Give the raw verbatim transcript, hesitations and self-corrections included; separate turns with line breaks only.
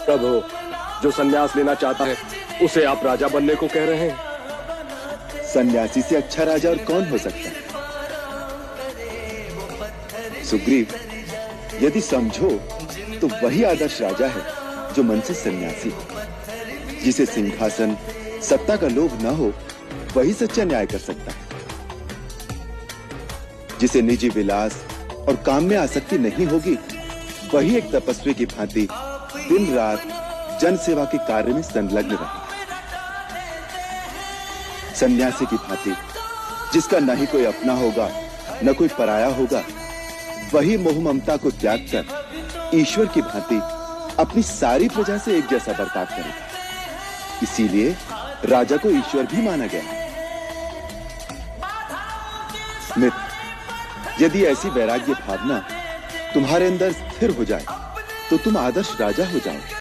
प्रभु, जो संन्यास लेना चाहता है उसे आप राजा बनने को कह रहे हैं?
सन्यासी से अच्छा राजा और कौन हो सकता है? सुग्रीव, यदि समझो तो वही आदर्श राजा है जो मन से सन्यासी हो। जिसे सिंहासन सत्ता का लोभ न हो, वही सच्चा न्याय कर सकता है। जिसे निजी विलास और काम में आसक्ति नहीं होगी, वही एक तपस्वी की भांति दिन रात जन सेवा के कार्य में संलग्न रहेगा। सन्यासी की भांति जिसका न ही कोई अपना होगा न कोई पराया होगा, वही मोह ममता को त्याग कर ईश्वर की भांति अपनी सारी प्रजा से एक जैसा बर्ताव करेगा। इसीलिए राजा को ईश्वर भी माना गया है। मित्र, यदि ऐसी वैराग्य भावना तुम्हारे अंदर स्थिर हो जाए तो तुम आदर्श राजा हो जाओगे।